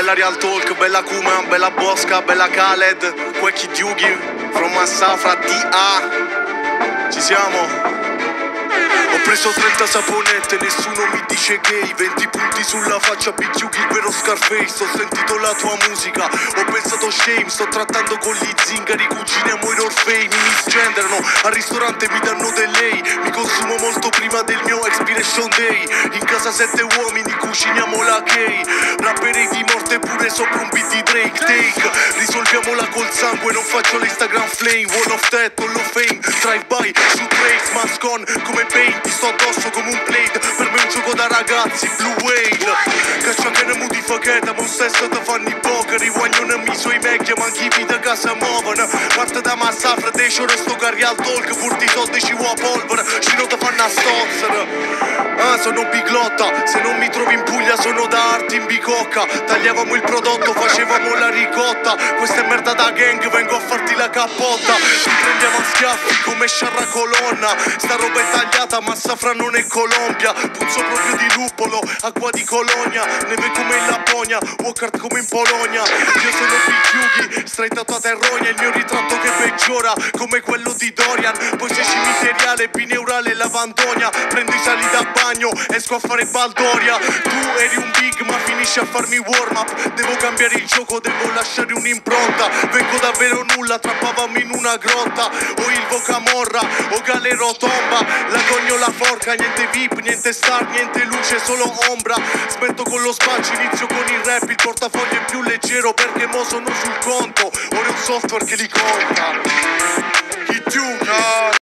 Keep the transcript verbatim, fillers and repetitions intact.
bella Real Talk, bella Kuma, bella Bosca, bella Khaled, Quecchi Dugi, from Massafra, T A. Ci siamo? Ho preso trenta saponette, nessuno mi dice gay. venti punti sulla faccia, picchiughi il vero Scarface. Ho sentito la tua musica, ho pensato shame. Sto trattando con gli zingari, cuciniamo i Orfei. Mi misgenderano, al ristorante mi danno del lei. Mi consumo molto prima del mio expiration day. In casa sette uomini, cuciniamo la key. Rapperei di morte pure sopra un beat di Drake. Take, risolviamola col sangue, non faccio l'Instagram flame. Wall of Death, Hall of Fame, drive by, shoot race, mask on, come paint. Ti sto addosso come un plate, per me è un gioco da ragazzi, Blue Whale. Caccia che ne mudi facchetta, ma stesso te fanno i poker. I guaglione mi sui vecchia, ma chi vita casa muovono. Parte da Massafra, te c'ho resto cari al talk. Pur di soldi ci vuoi polvere, ci non te fanno a stozzere. Ah, sono biglotta, se non mi trovi in Puglia sono da Arte in Bicocca. Tagliavamo il prodotto, facevamo la ricotta. Questa è merda da gang, vengo a farti la cappotta. Ti prendiamo a schiaffi come sciarra colonna. Sta roba è tagliata, Massafra non è Colombia. Puzzo proprio di luppolo, acqua di Colonia. Neve come in Lapponia, walkart come in Polonia. Io sono Picchiughi, straitato a terrogna. Il mio ritratto che peggiora, come quello di Dorian. Poi sei cimiteriale, bineurale, lavandonia. Prendo i sali da bagno, esco a fare baldoria. Tu eri un big ma finisci a farmi warm up. Devo cambiare il gioco, devo lasciare un'impronta. Vengo davvero nulla, trappavamo in una grotta. O il Vocamorra, o Galero tomba. La cogno la forca, niente VIP, niente star, niente luce, solo ombra. Smetto con lo spaccio, inizio con il rap. Il portafoglio è più leggero perché mo sono sul conto. Ora è un software che li conta. Chi tu?